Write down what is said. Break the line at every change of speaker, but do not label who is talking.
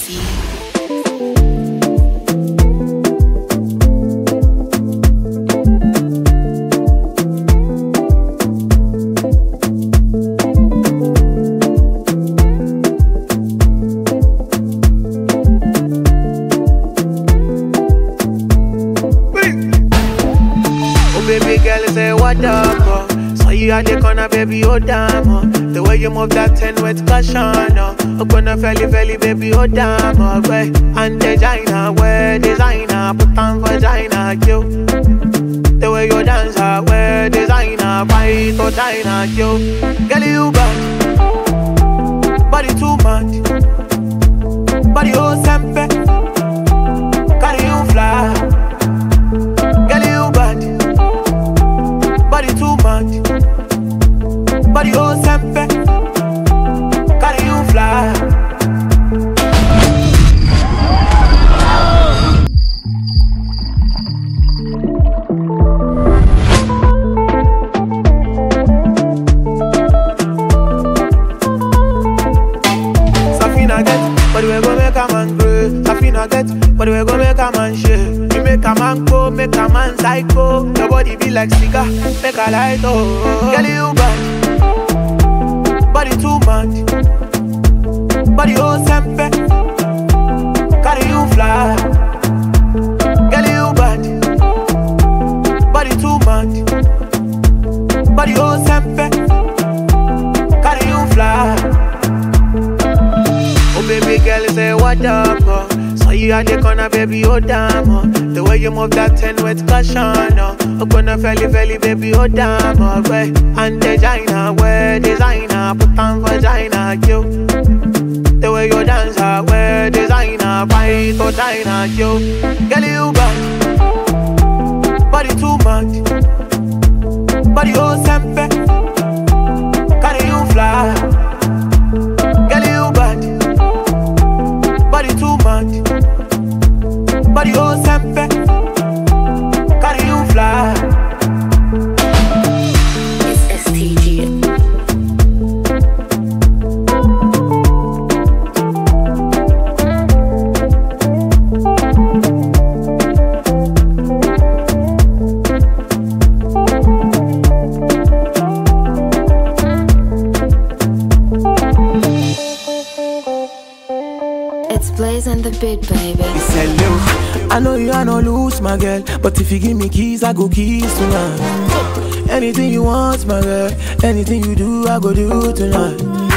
Easy.
Baby girl, say what up, saw you at the corner, baby, oh damn, the way you move that 10 with caution, oh gonna felly, baby, oh damn, way and designer, wear designer, put on vagina, you. The way you dance, wear designer, fight or China, you. Girl, you bad, body too much, body oh sempe, carry you fly. Body too much, body oh sempe, carry you fly. Safina get, but we go make a man grow. Safina get, but we go make a man shake. Make a man go, make a man psycho. Your body be like cigar, make a light oh. Girl you bad, body too much, body oh sempe, carry you fly. Girl you bad, body too much, body oh sempe, carry you fly. Oh baby girl say what up, saw you at the corner, baby, oh damn, the way you move that 10 with caution, oh gonna felly, baby, oh damn, way and designer, wear designer, put on vagina, you. The way you dance, wear designer, fight or China, you. Girl, you bad, body too much, body oh sempe, carry you fly. Girl, you bad, body too much, body oh sempe, carry you fly.
It's STG.
It's Blaze and the beat, baby.
Hello, I know you are no lose, my girl, but if you give me keys, I go keys tonight. Anything you want, my girl, anything you do, I go do tonight.